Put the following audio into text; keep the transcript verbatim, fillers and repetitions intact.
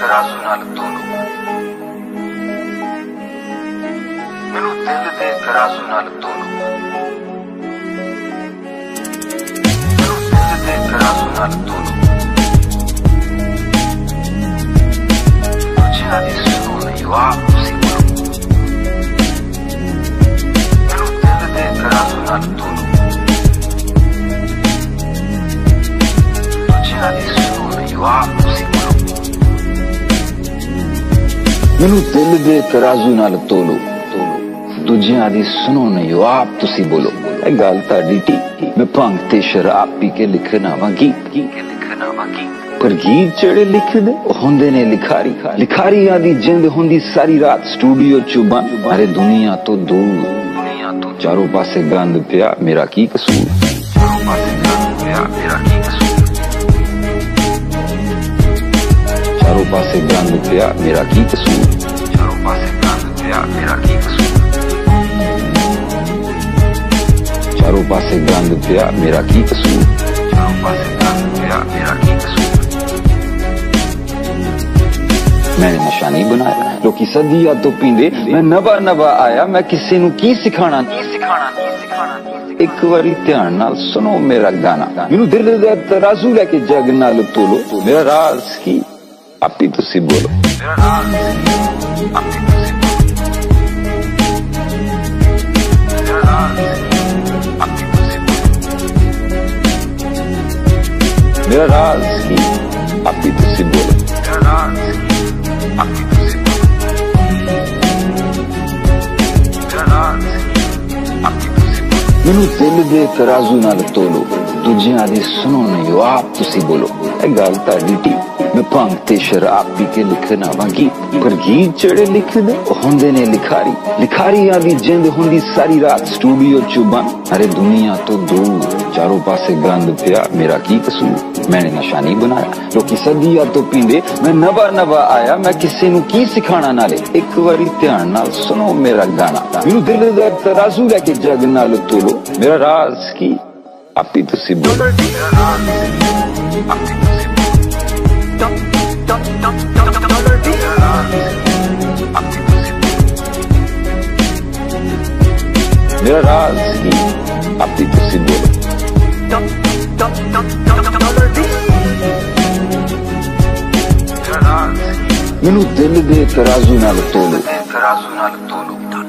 तराजू नाल तोलो, मैनू दिल दे तराजू नाल तोलो, मैनू दिल दे तराजू नाल तोलो, दूजियां दी सुनो नहीं आप तुसी बोलो, मैनू दिल दे तराजू नाल तोलो, दूजियां दी सुनो नहीं आप तुसी बोलो, मैनू दिल दे तराजू नाल तोलो, दूजियां दी सुनो नहीं आप तुसी बोलो। ए गल ताडी टी मैं भंग ते शराब पी के लिखना वा गीत, लिखना वा गीत, पर गीत जेड़े लिखदे होंदे ने लिखारी, लिखारियां दी जिंद होंदी सारी रात स्टूडियो च बंद, अरे दुनिया तो दूर, दुनिया तो चारों पासे गंद पिया मेरा की कसूर, चारों पासे गंद पिया मेरा की कसूर, चारों पासे गंद पिया मेरा की कसूर, चारों पासे गंद पिया मेरा की कसूर, चारों पासे गंद पिया मेरा की कसूर, चारों पासे गंद पिया मेरा की कसूर। मैंने नशा नहीं बनाया, लोकी सदिया तो पींदे, मैं नवा नवा आया, मैं किसी नू की सिखाना, की सिखाना, की सिखाना, एक बारी ध्यान नाल सुनो मेरा गाना, मैनू दिल दा तराजू लेके जग नाल तोलो, मेरा राज की आप ही तुसी बोलो, मेरा राज आप ही तुसी बोलो, मेरा राज आप ही तुसी बोलो, मेरा राज की आप ही तुसी बोलो, मेरा राज आप ही तुसी बोलो, मेरा राज आप ही तुसी बोलो, मैनू दिल दे तराजू नाल तोलो, दूजियां दी सुनो नहीं आप तुसी बोलो। ए गल ताडी टी मैं भंग ते शराब पी के लिखना वा गीत, पर गीत जेड़े लिखदे होंदे ने लिखारी, लिखारियां दी जिंद होंदी सारी रात स्टूडियो च बंद, अरे दुनिया तो दूर, चारों पासे गंद पिया मेरा की कसूर। मैंने नशा नहीं बनाया, लोकी सदिया तो पींदे, मैं नवा नवा आया, मैं किसी नू की सिखाना, नाले एक बारी ध्यान नाल सुनो मेरा गाना, मैनू दिल दा तराजू लेके जग नाल तोलो, मेरा राज की आप ही तुसी बोलो, मेरा राज आप ही तुसी बोलो, मेरा राज आप ही तुसी बोलो, मेरा राज की आप ही तुसी बोलो, मैनू दिल दे तराजू नाल तोलो, तराजू नाल तोलो।